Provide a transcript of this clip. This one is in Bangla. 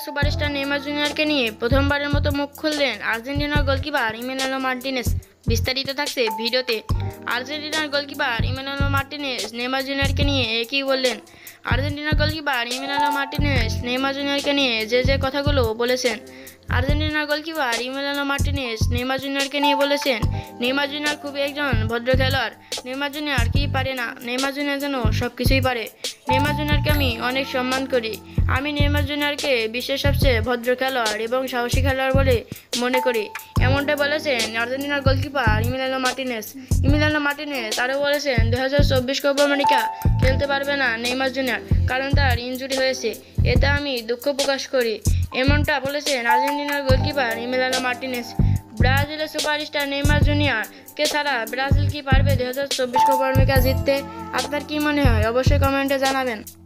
সুপারস্টার নেইমার জুনিয়রকে নিয়ে প্রথমবারের মতো মুখ খুললেন আর্জেন্টিনার গোলকিপার ইমেলিয়ানো মার্টিনেজ। বিস্তারিত থাকছে ভিডিওতে। আর্জেন্টিনার গোলকিপার ইমেলিয়ানো মার্টিনেজ নেইমার জুনিয়রকে নিয়ে একই বললেন। আর্জেন্টিনার গোলকিপার ইমেলিয়ানো মার্টিনেজ নেইমার জুনিয়রকে নিয়ে যে কথাগুলো বলেছেন। আর্জেন্টিনার গোলকিপার ইমেলিয়ানো মার্টিনেজ নেইমার জুনিয়রকে নিয়ে বলেছেন, নেইমার জুনিয়র খুবই একজন ভদ্র খেলোয়াড়। নেইমার জুনিয়র কি পারে না, নেইমার জুনিয়র যেন সব কিছুই পারে। নেইমার জুনিয়রকে আমি অনেক সম্মান করি। আমি নেইমার জুনিয়রকে বিশ্বের সবচেয়ে ভদ্র খেলোয়াড় এবং সাহসী খেলোয়াড় বলে মনে করি। এমনটা বলেছেন আর্জেন্টিনার goalkeeper Emiliano Martinez. Emiliano Martinez আরও বলেছেন 2024 কোপা আমেরিকা খেলতে পারবে না নেইমার জুনিয়র, কারণ তার ইনজুরি হয়েছে। এতে আমি দুঃখ প্রকাশ করি। এমনটা বলেছেন আর্জেন্টিনার গোলকিপার ইমেলিয়ানো মার্টিনেজ। ব্রাজিলের সুপারস্টার নেইমার জুনিয়রকে ছাড়া ব্রাজিল কি পারবে 2024 কোপা আমেরিকা জিততে? আপনার কি মনে হয় অবশ্যই কমেন্টে জানাবেন।